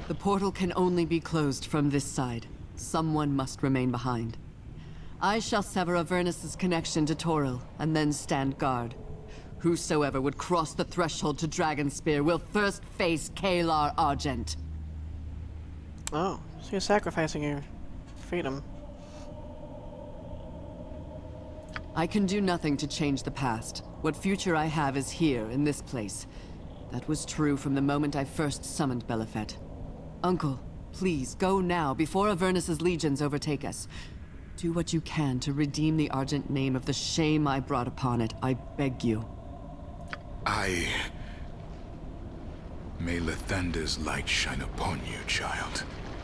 The portal can only be closed from this side. Someone must remain behind. I shall sever Avernus's connection to Toril, and then stand guard. Whosoever would cross the threshold to Dragonspear will first face Kalar Argent. Oh, so you're sacrificing your freedom. I can do nothing to change the past. What future I have is here, in this place. That was true from the moment I first summoned Belafet. Uncle, please, go now, before Avernus's legions overtake us. Do what you can to redeem the Argent name of the shame I brought upon it, I beg you. May Lathander's light shine upon you, child.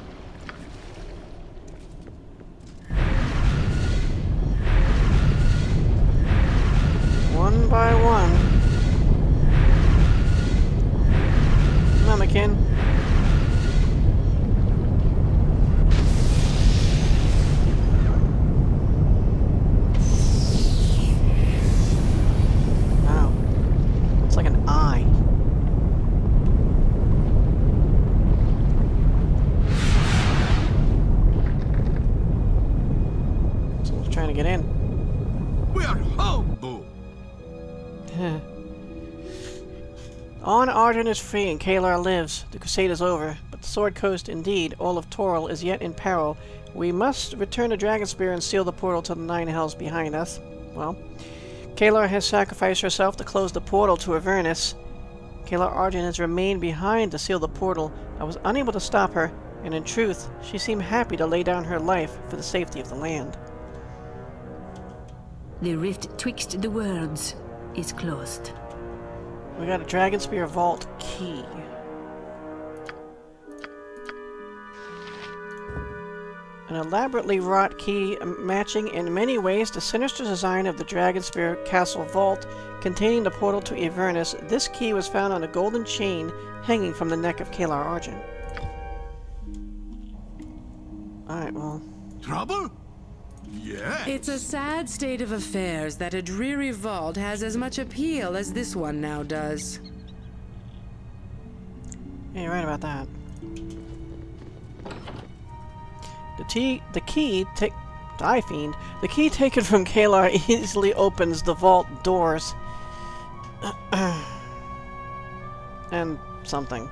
One by one. Come on, McKin. Wow. It's like an eye. Someone's trying to get in. We are home, Boo! On Argent is free and Kalar lives. The crusade is over, but the Sword Coast, indeed, all of Toril, is yet in peril. We must return to Dragonspear and seal the portal to the Nine Hells behind us. Well, Kalar has sacrificed herself to close the portal to Avernus. Kalar Argent has remained behind to seal the portal. I was unable to stop her, and in truth, she seemed happy to lay down her life for the safety of the land. The rift twixt the worlds is closed. We got a Dragonspear vault key. An elaborately wrought key matching in many ways the sinister design of the Dragonspear Castle vault containing the portal to Avernus. This key was found on a golden chain hanging from the neck of Kalar Argent. Alright, well... Trouble? Yes. It's a sad state of affairs that a dreary vault has as much appeal as this one now does. Yeah, you're right about that. The key taken from Kalar easily opens the vault doors. And something.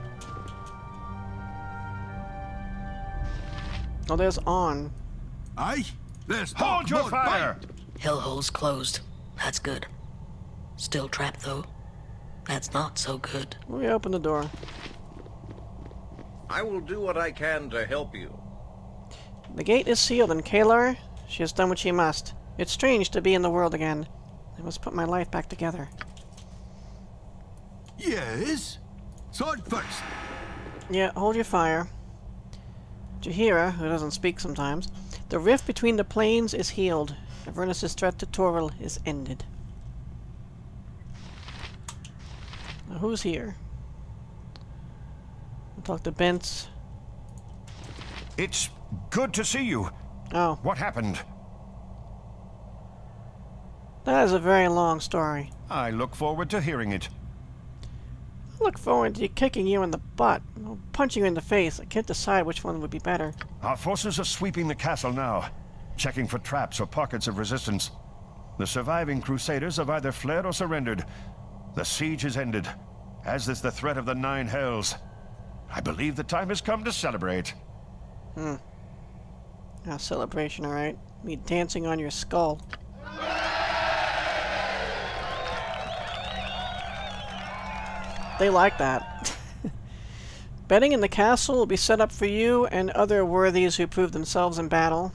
Oh, there's on. Aye? Let's Hold your fire! Hellhole's closed. That's good. Still trapped, though. That's not so good. We open the door. I will do what I can to help you. The gate is sealed, and Kalar, she has done what she must. It's strange to be in the world again. I must put my life back together. Yes? Sword first. Yeah, hold your fire. Jaheira, who doesn't speak sometimes, the rift between the planes is healed. Avernus's threat to Toril is ended. Now, who's here? We'll talk to Bence. It's good to see you. Oh. What happened? That is a very long story. I look forward to hearing it. I look forward to kicking you in the butt. I'll punch you in the face. I can't decide which one would be better. Our forces are sweeping the castle now, checking for traps or pockets of resistance. The surviving Crusaders have either fled or surrendered. The siege is ended, as is the threat of the Nine Hells. I believe the time has come to celebrate. A celebration, alright. Me dancing on your skull. They like that. Betting in the castle will be set up for you and other worthies who prove themselves in battle.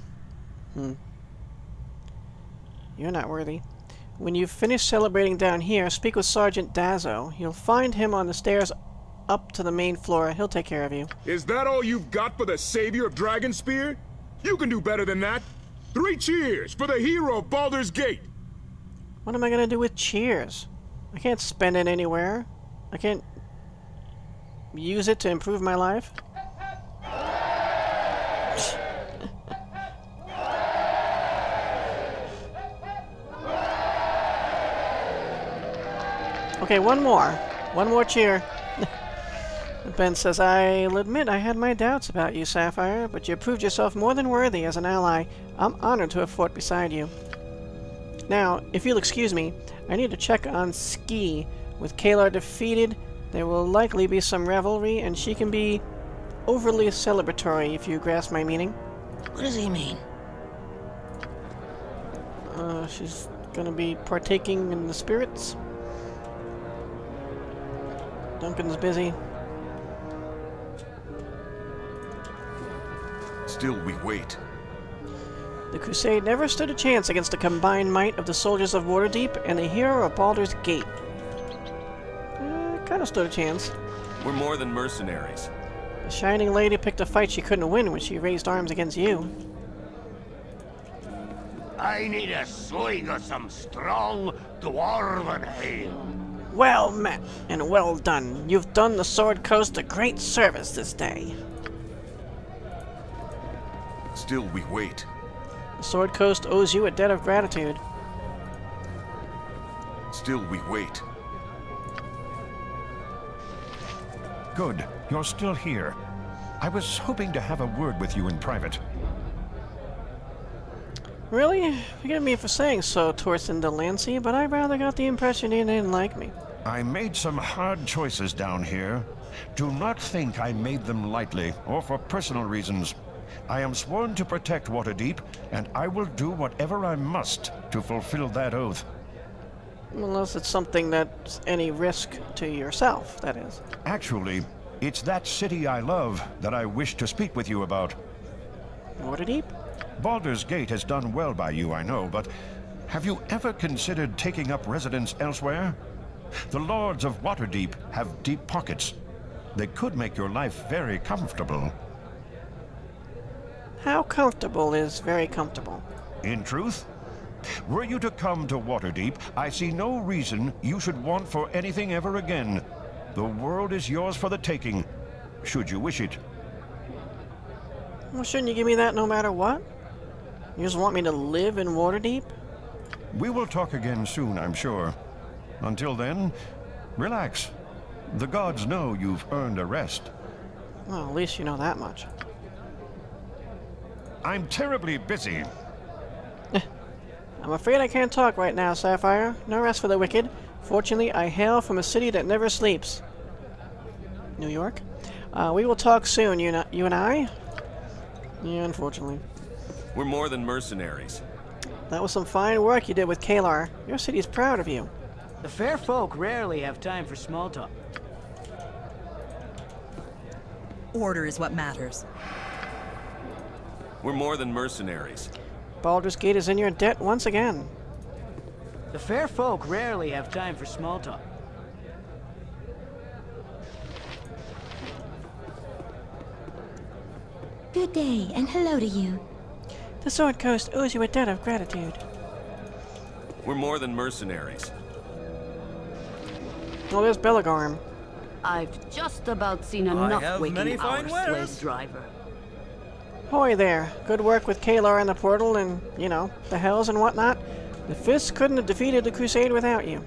You're not worthy. When you've finished celebrating down here, speak with Sergeant Dazzo. You'll find him on the stairs up to the main floor. He'll take care of you. Is that all you've got for the savior of Dragonspear? You can do better than that. 3 cheers for the hero of Baldur's Gate! What am I gonna do with cheers? I can't spend it anywhere. I can't use it to improve my life. Okay, one more. One more cheer. Ben says, I'll admit I had my doubts about you, Sapphire, but you proved yourself more than worthy as an ally. I'm honored to have fought beside you. Now, if you'll excuse me, I need to check on Ski. With Kalar defeated, there will likely be some revelry, and she can be overly celebratory, if you grasp my meaning. What does he mean? She's gonna be partaking in the spirits. Duncan's busy. Still we wait. The Crusade never stood a chance against the combined might of the soldiers of Waterdeep and the hero of Baldur's Gate. Kinda stood a chance. We're more than mercenaries. The Shining Lady picked a fight she couldn't win when she raised arms against you. I need a swig of some strong dwarven ale. Well met, and well done. You've done the Sword Coast a great service this day. Still we wait. The Sword Coast owes you a debt of gratitude. Still we wait. Good. You're still here. I was hoping to have a word with you in private. Really? Forgive me for saying so, Torsten Delancey, but I rather got the impression you didn't like me. I made some hard choices down here. Do not think I made them lightly, or for personal reasons. I am sworn to protect Waterdeep, and I will do whatever I must to fulfill that oath. Unless it's something that's any risk to yourself, that is. Actually, it's that city I love that I wish to speak with you about. Waterdeep? Baldur's Gate has done well by you, I know, but have you ever considered taking up residence elsewhere? The Lords of Waterdeep have deep pockets. They could make your life very comfortable. How comfortable is very comfortable? In truth, were you to come to Waterdeep, I see no reason you should want for anything ever again. The world is yours for the taking, should you wish it. Well, shouldn't you give me that no matter what? You just want me to live in Waterdeep? We will talk again soon, I'm sure. Until then, relax. The gods know you've earned a rest. Well, at least you know that much. I'm terribly busy. I'm afraid I can't talk right now, Sapphire. No rest for the wicked. Fortunately, I hail from a city that never sleeps. New York? We will talk soon, you and I? Yeah, unfortunately. We're more than mercenaries. That was some fine work you did with Kalar. Your city's proud of you. The fair folk rarely have time for small talk. Order is what matters. We're more than mercenaries. Baldur's Gate is in your debt once again. The fair folk rarely have time for small talk. Good day, and hello to you. The Sword Coast owes you a debt of gratitude. We're more than mercenaries. Oh, there's Belagorm. I've just about seen enough waking our slave driver. Hoy there. Good work with Kalar and the portal and, you know, the hells and whatnot. The Fists couldn't have defeated the Crusade without you.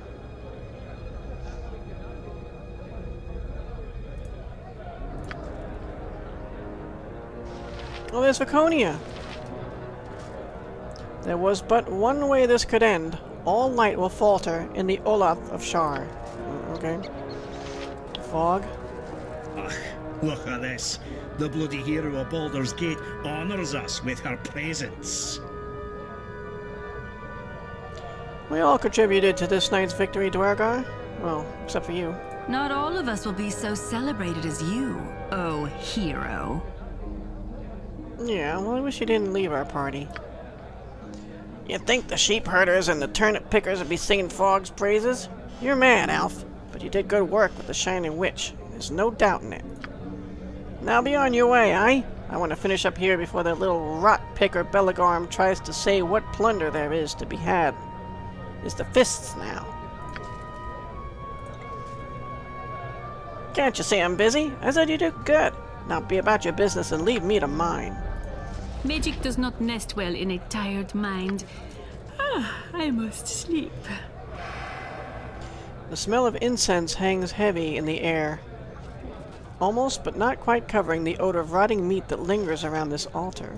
Oh, there's Vaconia. There was but one way this could end. All light will falter in the Olath of Shar. Okay. Fog. Ugh, look at this. The bloody hero of Baldur's Gate honors us with her presence. We all contributed to this night's victory, Dwargar. Well, except for you. Not all of us will be so celebrated as you, oh hero. Yeah, well, I wish you didn't leave our party. You'd think the sheep herders and the turnip pickers would be singing Fog's praises? You're mad, Alf, but you did good work with the Shining Witch. There's no doubt in it. Now be on your way, aye? I want to finish up here before that little rot-picker Belagorm tries to say what plunder there is to be had. It's the Fists now. Can't you see I'm busy? I said you do good. Now be about your business and leave me to mine. Magic does not nest well in a tired mind. I must sleep. The smell of incense hangs heavy in the air. almost but not quite covering the odor of rotting meat that lingers around this altar.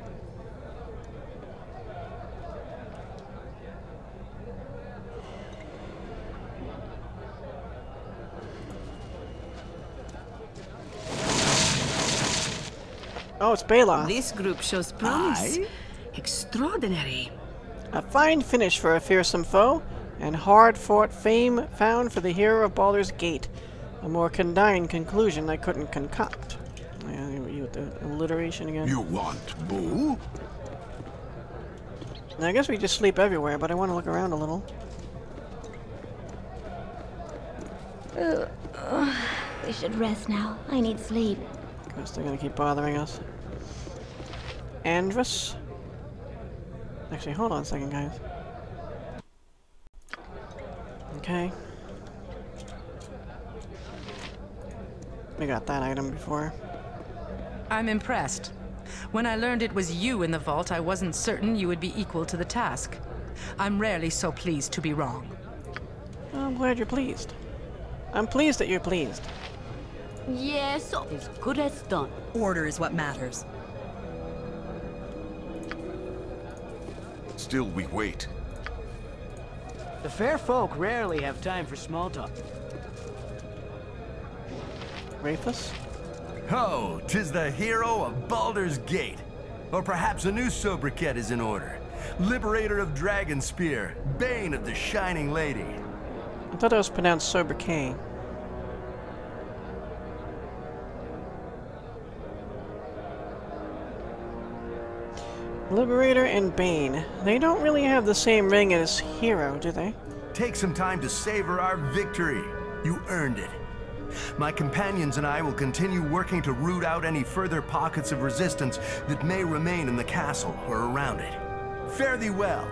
Oh, it's Balor. This group shows promise. Extraordinary. A fine finish for a fearsome foe, and hard-fought fame found for the hero of Baldur's Gate. A more condign conclusion I couldn't concoct. You with the alliteration again? You want boo? I guess we just sleep everywhere, but I want to look around a little. We should rest now. I need sleep. Guess they're gonna keep bothering us. Andrus? Actually, hold on a second, guys. Okay. We got that item before. I'm impressed. When I learned it was you in the vault, I wasn't certain you would be equal to the task. I'm rarely so pleased to be wrong. I'm glad you're pleased. I'm pleased that you're pleased. Yes, as good as done. Order is what matters. Still we wait. The fair folk rarely have time for small talk. Wraithus? Oh, 'tis the hero of Baldur's Gate. Or perhaps a new sobriquet is in order. Liberator of Dragonspear, Bane of the Shining Lady. I thought it was pronounced sobriquet. Liberator and Bane. They don't really have the same ring as hero, do they? Take some time to savor our victory. You earned it. My companions and I will continue working to root out any further pockets of resistance that may remain in the castle or around it. Fare thee well.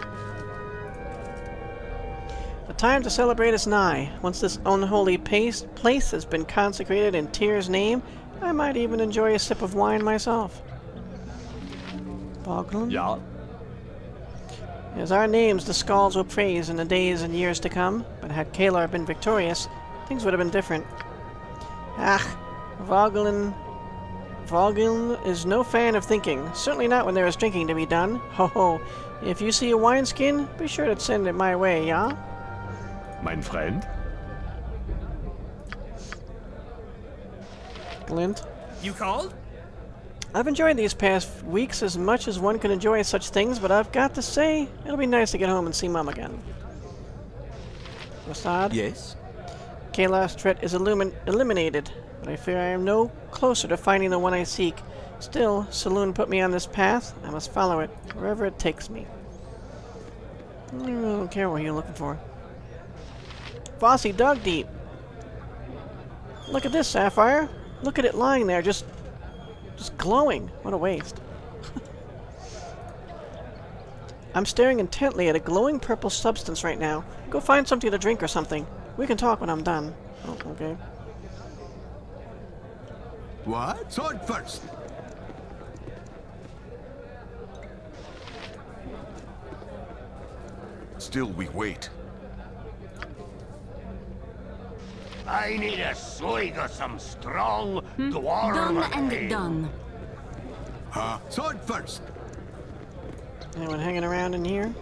The time to celebrate is nigh. Once this unholy place has been consecrated in Tyr's name, I might even enjoy a sip of wine myself. Boglin? Yeah. As our names the Skalds will praise in the days and years to come, but had Kalar been victorious, things would have been different. Voglin is no fan of thinking, certainly not when there is drinking to be done. Ho ho, if you see a wineskin, be sure to send it my way, ja? Mein Freund? Glint? You called? I've enjoyed these past weeks as much as one can enjoy such things, but I've got to say, it'll be nice to get home and see Mom again. Rasad? Yes? Kalar's threat is eliminated, but I fear I am no closer to finding the one I seek. Still, Saloon put me on this path. I must follow it, wherever it takes me. I don't care what you're looking for. Fossey dug deep. Look at this, Sapphire. Look at it lying there, just glowing. What a waste. I'm staring intently at a glowing purple substance right now. Go find something to drink or something. We can talk when I'm done. Oh, okay. What? Sword first. Still we wait. I need a swig of some strong dwarven Done and ale. done. Huh? Sword first. Anyone hanging around in here?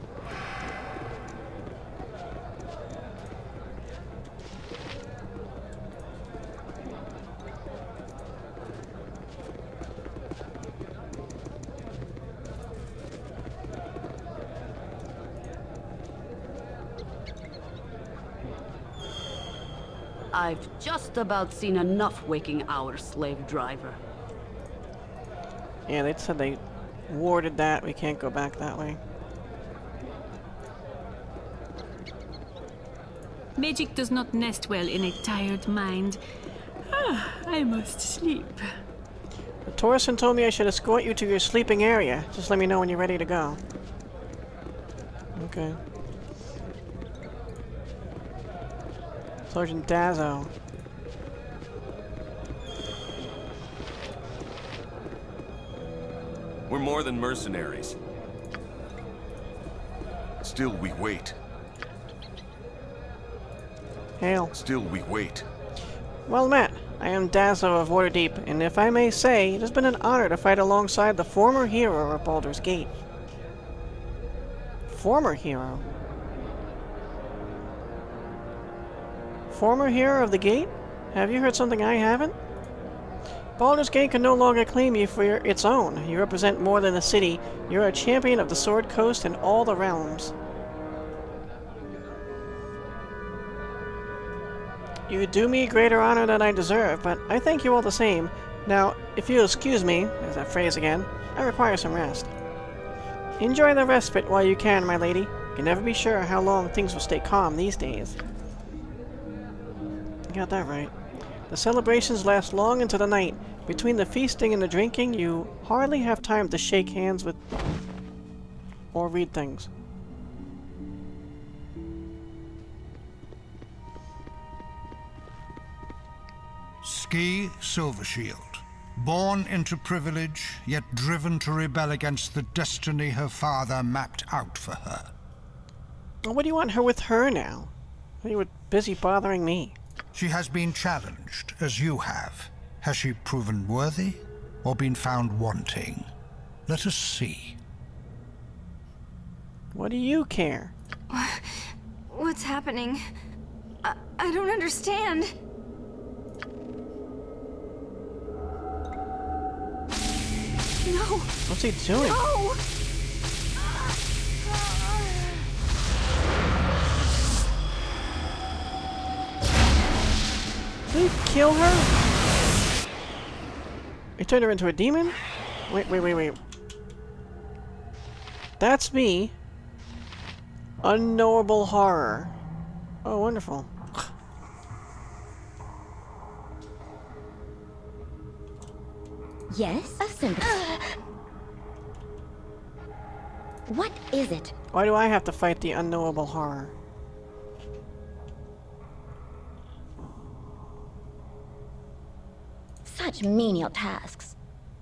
I've just about seen enough waking hour, slave driver. Yeah, they said they warded that. We can't go back that way. Magic does not nest well in a tired mind. I must sleep. The Torsen told me I should escort you to your sleeping area. Just let me know when you're ready to go. Okay. Sergeant Dazzo. We're more than mercenaries. Still we wait. Hail. Still we wait. Well met. I am Dazzler of Waterdeep, and if I may say, it has been an honor to fight alongside the former hero of Baldur's Gate. Former hero? Former hero of the Gate? Have you heard something I haven't? Baldur's Gate can no longer claim you for its own. You represent more than a city. You're a champion of the Sword Coast and all the realms. You do me greater honor than I deserve, but I thank you all the same. Now, if you'll excuse me, there's that phrase again, I require some rest. Enjoy the respite while you can, my lady. You can never be sure how long things will stay calm these days. You got that right. The celebrations last long into the night. Between the feasting and the drinking, you hardly have time to shake hands with... or read things. Ski Silvershield. Born into privilege, yet driven to rebel against the destiny her father mapped out for her. Well, what do you want her with her now? You were busy bothering me. She has been challenged, as you have. Has she proven worthy, or been found wanting? Let us see. What do you care? What's happening? I don't understand. No! What's he doing? No! Did he kill her? He turned her into a demon? Wait. That's me. Unknowable horror. Oh, wonderful. Yes, a symbol. What is it? Why do I have to fight the unknowable horror? Such menial tasks.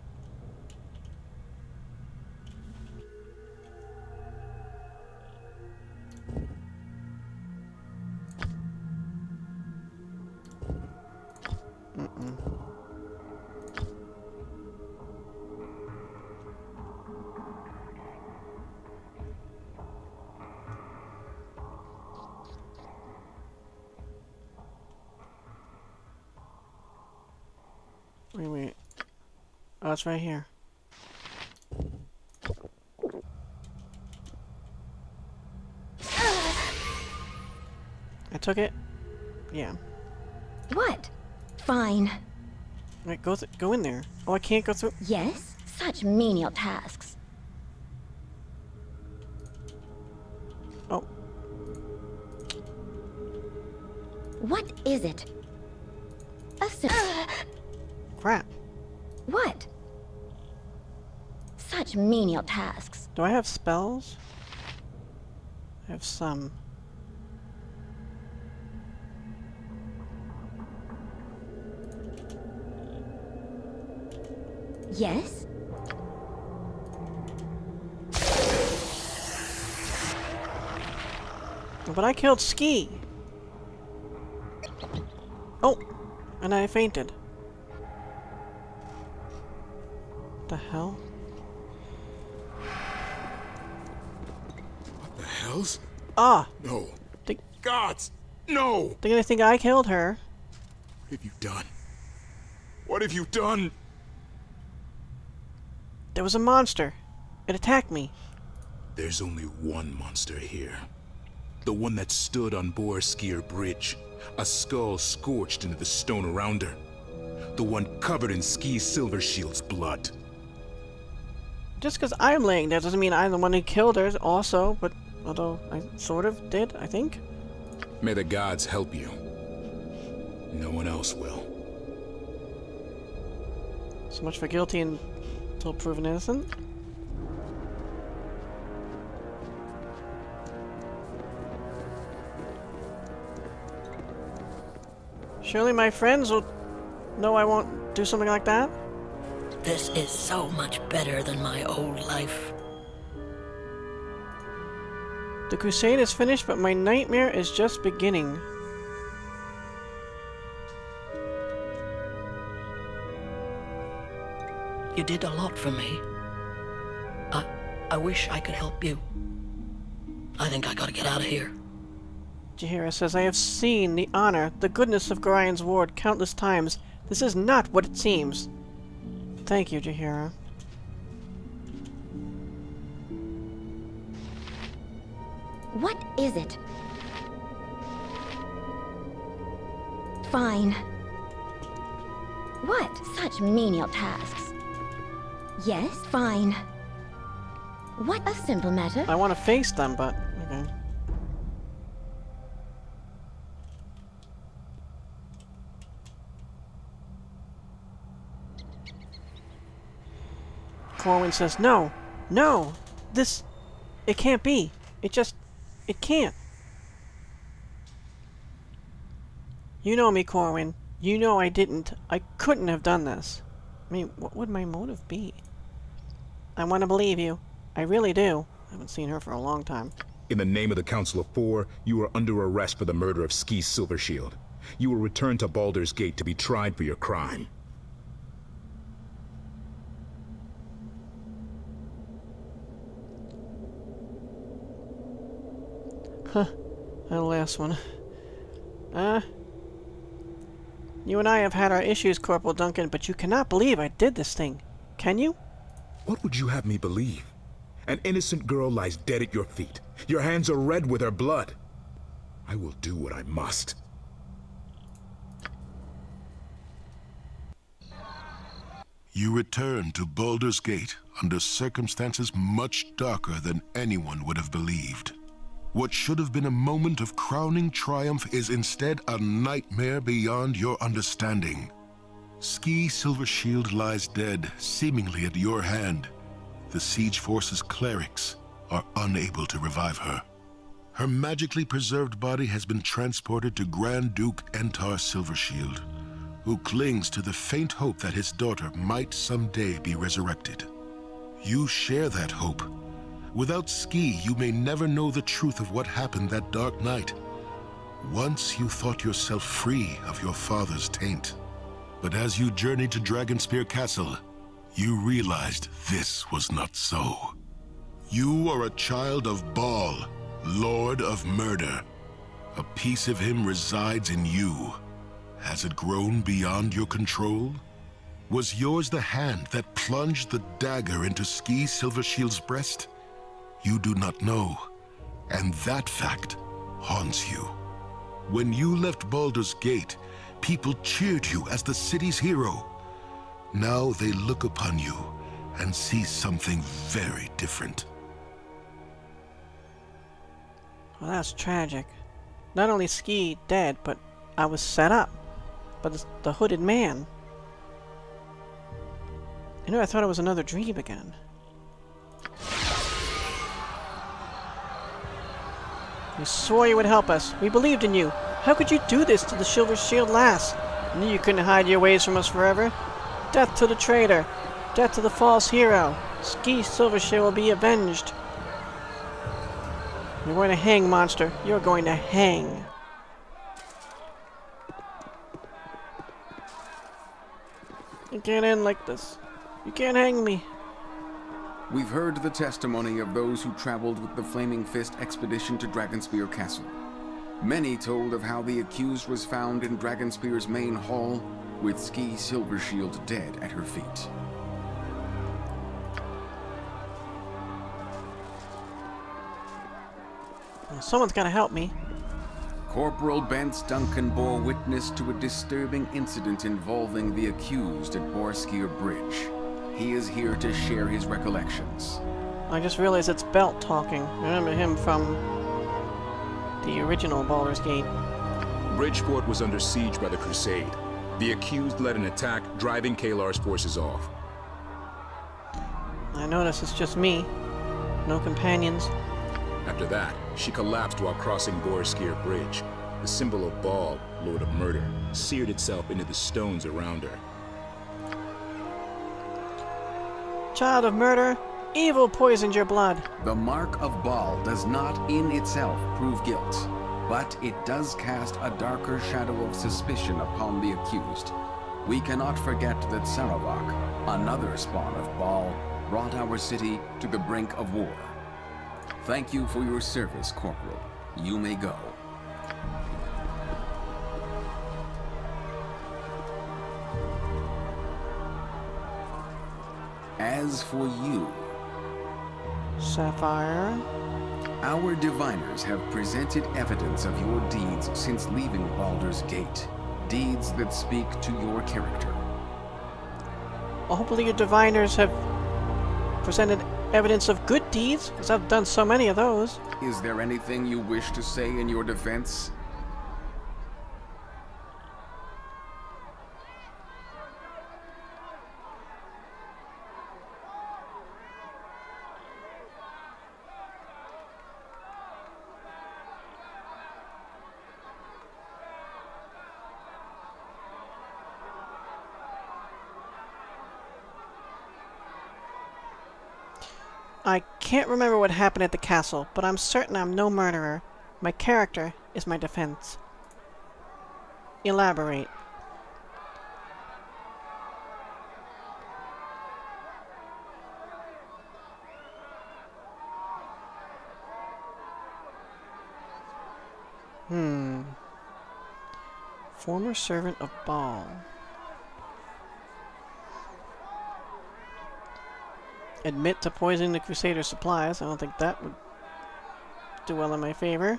Wait. Oh, it's right here. I took it? Yeah. What? Fine. Wait, go in there. Oh, I can't go through. Yes, such menial tasks. Oh. What is it? Crap. What? Such menial tasks. Do I have spells? I have some. Yes? But I killed Ski. Oh, and I fainted. What the hell? What the hells? Ah! No. Gods! No! They're gonna think I killed her. What have you done? What have you done? There was a monster. It attacked me. There's only one monster here. The one that stood on Skier Bridge. A skull scorched into the stone around her. The one covered in Ski Silvershield's blood. Just because I'm laying there doesn't mean I'm the one who killed her also, but although I sort of did, I think. May the gods help you. No one else will. So much for guilty until proven innocent. Surely my friends will know I won't do something like that? This is so much better than my old life. The crusade is finished, but my nightmare is just beginning. You did a lot for me. I wish I could help you. I think I gotta get out of here. Jaheira says, I have seen the honor, the goodness of Gorion's ward countless times. This is not what it seems. Thank you, Jaheira. What is it? Fine. What? Such menial tasks. Yes, fine. What a simple matter. I want to face them, but... okay. Corwin says, no! No! This... it can't be. It just... it can't. You know me, Corwin. You know I didn't. I couldn't have done this. I mean, what would my motive be? I want to believe you. I really do. I haven't seen her for a long time. In the name of the Council of Four, you are under arrest for the murder of Ski Silvershield. You will return to Baldur's Gate to be tried for your crime. Huh. That last one. You and I have had our issues, Corporal Duncan, but you cannot believe I did this thing. Can you? What would you have me believe? An innocent girl lies dead at your feet. Your hands are red with her blood. I will do what I must. You return to Baldur's Gate under circumstances much darker than anyone would have believed. What should have been a moment of crowning triumph is instead a nightmare beyond your understanding. Ski Silvershield lies dead, seemingly at your hand. The Siege Force's clerics are unable to revive her. Her magically preserved body has been transported to Grand Duke Entar Silvershield, who clings to the faint hope that his daughter might someday be resurrected. You share that hope. Without Ski, you may never know the truth of what happened that dark night. Once you thought yourself free of your father's taint. But as you journeyed to Dragonspear Castle, you realized this was not so. You are a child of Baal, Lord of Murder. A piece of him resides in you. Has it grown beyond your control? Was yours the hand that plunged the dagger into Ski Silvershield's breast? You do not know, and that fact haunts you. When you left Baldur's Gate, people cheered you as the city's hero. Now they look upon you and see something very different. Well, that's tragic. Not only Ski dead, but I was set up. But it's the hooded man. You know, I thought it was another dream again. We swore you would help us. We believed in you. How could you do this to the Silvershield lass? You knew you couldn't hide your ways from us forever. Death to the traitor. Death to the false hero. Ski Silvershield will be avenged. You're going to hang, monster. You're going to hang. You can't end like this. You can't hang me. We've heard the testimony of those who traveled with the Flaming Fist expedition to Dragonspear Castle. Many told of how the accused was found in Dragonspear's main hall, with Ski Silvershield dead at her feet. Well, someone's gotta help me. Corporal Bence Duncan bore witness to a disturbing incident involving the accused at Borskir Bridge. He is here to share his recollections. I just realized it's Belt talking. Remember him from the original Baldur's Gate. Bridgeport was under siege by the Crusade. The accused led an attack, driving Kalar's forces off. I notice it's just me. No companions. After that, she collapsed while crossing Borskir Bridge. The symbol of Baal, Lord of Murder, seared itself into the stones around her. Child of murder, evil poisoned your blood. The mark of Baal does not in itself prove guilt, but it does cast a darker shadow of suspicion upon the accused. We cannot forget that Saravak, another spawn of Baal, brought our city to the brink of war. Thank you for your service, Corporal. You may go. As for you, Sapphire, our diviners have presented evidence of your deeds since leaving Baldur's Gate. Deeds that speak to your character. well, hopefully your diviners have presented evidence of good deeds, because I've done so many of those. Is there anything you wish to say in your defense? I can't remember what happened at the castle, but I'm certain I'm no murderer. My character is my defense. Elaborate. Former servant of Baal. Admit to poisoning the Crusader supplies. I don't think that would do well in my favor.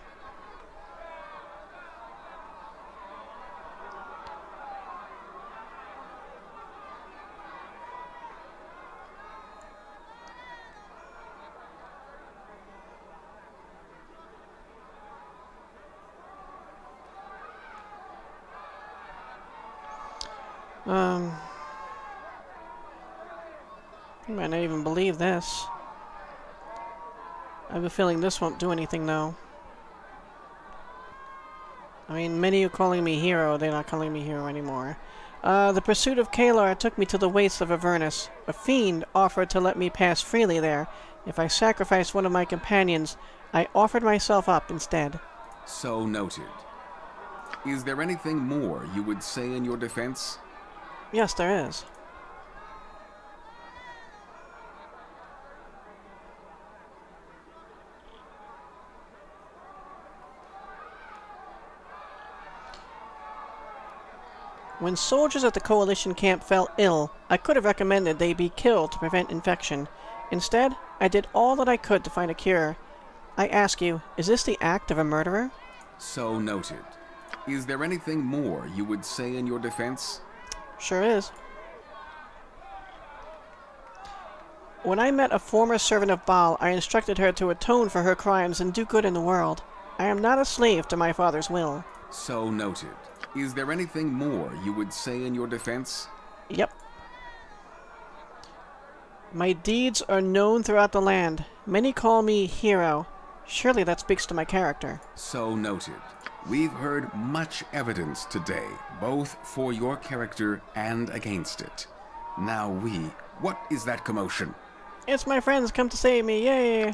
You might not even believe this. I have a feeling this won't do anything, though. I mean, many are calling me hero. They're not calling me hero anymore. The pursuit of Kalar took me to the wastes of Avernus. A fiend offered to let me pass freely there. If I sacrificed one of my companions, I offered myself up instead. So noted. Is there anything more you would say in your defense? Yes, there is. When soldiers at the Coalition camp fell ill, I could have recommended they be killed to prevent infection. Instead, I did all that I could to find a cure. I ask you, is this the act of a murderer? So noted. Is there anything more you would say in your defense? Sure is. When I met a former servant of Baal, I instructed her to atone for her crimes and do good in the world. I am not a slave to my father's will. So noted. Is there anything more you would say in your defense? Yep. My deeds are known throughout the land. Many call me hero. Surely that speaks to my character. So noted. We've heard much evidence today, both for your character and against it. Now what is that commotion? It's my friends come to save me, yay!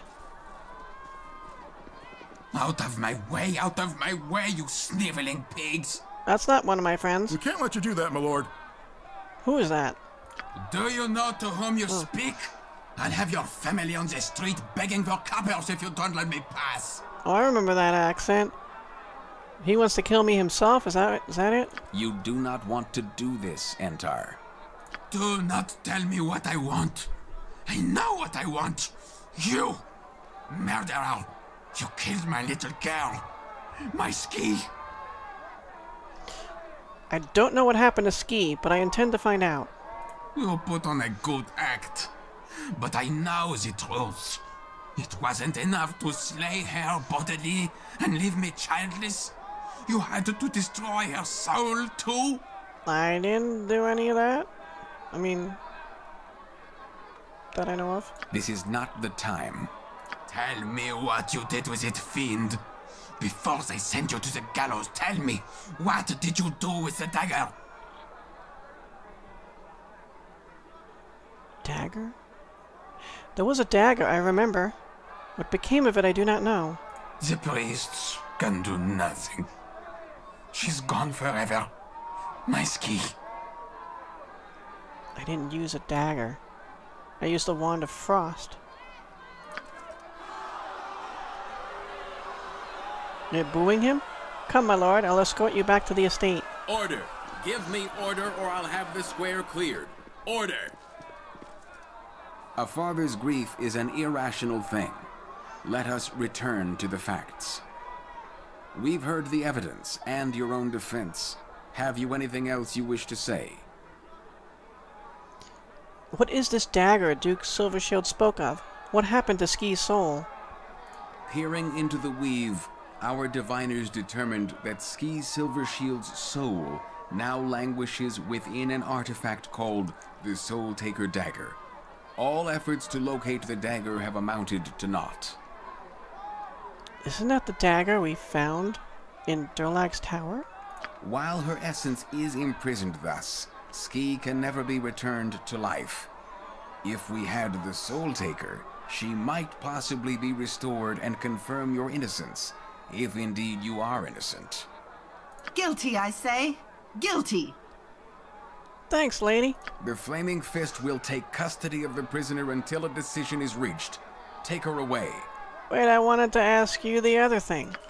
Out of my way, you sniveling pigs! That's not one of my friends. We can't let you do that, my lord. Who is that? Do you know to whom you speak? I'll have your family on the street begging for coppers if you don't let me pass. Oh, I remember that accent. He wants to kill me himself, is that it? You do not want to do this, Entar. Do not tell me what I want. I know what I want. You, murderer. You killed my little girl. My ski. I don't know what happened to Ski, but I intend to find out. You put on a good act. But I know the truth. It wasn't enough to slay her bodily and leave me childless. You had to destroy her soul, too? I didn't do any of that. I mean, that I know of. This is not the time. Tell me what you did with it, fiend. Before they send you to the gallows, tell me, what did you do with the dagger? Dagger? There was a dagger, I remember. What became of it, I do not know. The priests can do nothing. She's gone forever. My ski. I didn't use a dagger. I used a wand of frost. You're booing him? Come, my lord, I'll escort you back to the estate. Order! Give me order or I'll have the square cleared. Order! A father's grief is an irrational thing. Let us return to the facts. We've heard the evidence and your own defense. Have you anything else you wish to say? What is this dagger Duke Silvershield spoke of? What happened to Ski's soul? Peering into the weave, our diviners determined that Ski Silvershield's soul now languishes within an artifact called the Soul Taker Dagger. All efforts to locate the dagger have amounted to naught. Isn't that the dagger we found in Durlag's tower? While her essence is imprisoned thus, Ski can never be returned to life. If we had the Soul Taker, she might possibly be restored and confirm your innocence, if indeed you are innocent. Guilty, I say. Guilty. Thanks, lady. The Flaming Fist will take custody of the prisoner until a decision is reached. Take her away. Wait, I wanted to ask you the other thing.